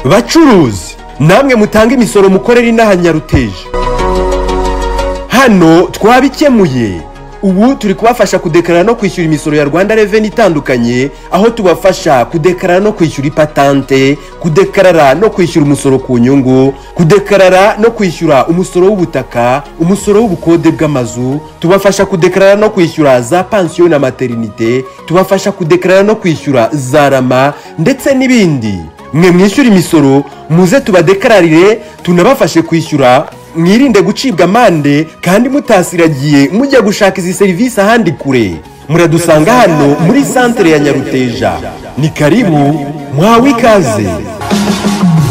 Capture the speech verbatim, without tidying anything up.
bacuruzi namwe mutanga imisoro mukorera inaha Nyaruteje, hano twabikemuye. Ubu turi kubafasha kudekarara no kwishyura imisoro ya Rwanda Revenue itandukanye, aho tubafasha kudekarara no kwishyura ipatante, kudekarara no kwishyura umusoro ku nyungu, kudekarara no kwishyura umusoro w'ubutaka, umusoro w'ubukode bw'amazu, tubafasha kudekarara no kwishyura za pension na maternité, tubafasha kudekarara no kwishyura za rama ndetse n'ibindi. Mwe mwishyura imisoro muze tubadekararire, tunabafashe kwishyura, mwirinde gucibwa amande kandi mutasiragiye mujya gushaka izi serivisi ahandi kure. Muradusanga hano muri centre ya Nyaruteja. Ni karibu, mwawe ikaze.